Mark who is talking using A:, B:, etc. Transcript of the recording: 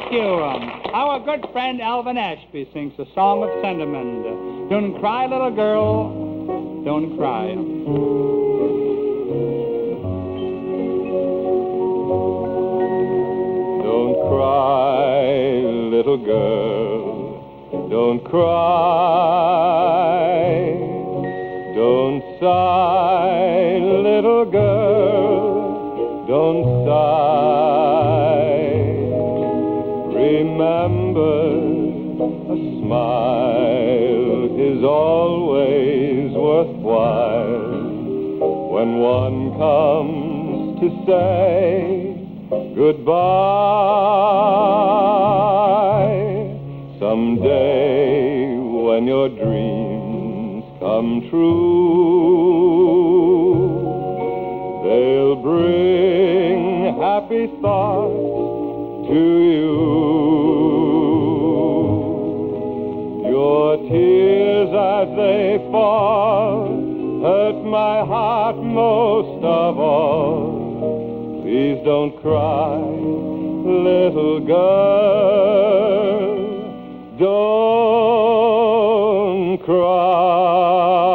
A: Thank you. Our good friend Alvin Ashby sings a song of sentiment. Don't cry, little girl, don't cry.
B: Don't cry, little girl, don't cry. Don't sigh, little girl, don't sigh. Remember, a smile is always worthwhile when one comes to say goodbye. Someday when your dreams come true, they'll bring happy thoughts to you. Your tears as they fall hurt my heart most of all. Please don't cry, little girl, don't cry.